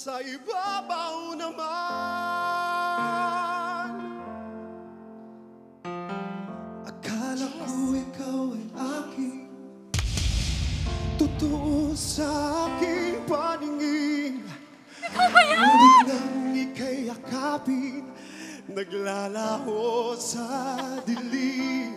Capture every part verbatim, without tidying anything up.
sa ibabaw naman. Akala ko ikaw ay aking totoo sa aking paningin. Ikaw ba yan? Ngunit nang ika'y yakapin, naglalaho sa dilim.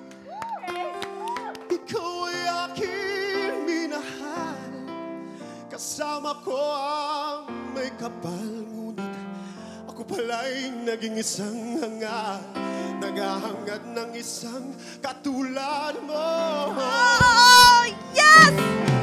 Ikaw ay aking minahal, kasama ko ang may kapal. Ngunit ako pala'y naging isang hangal, naghahangad ng isang katulad mo. Oh, yes!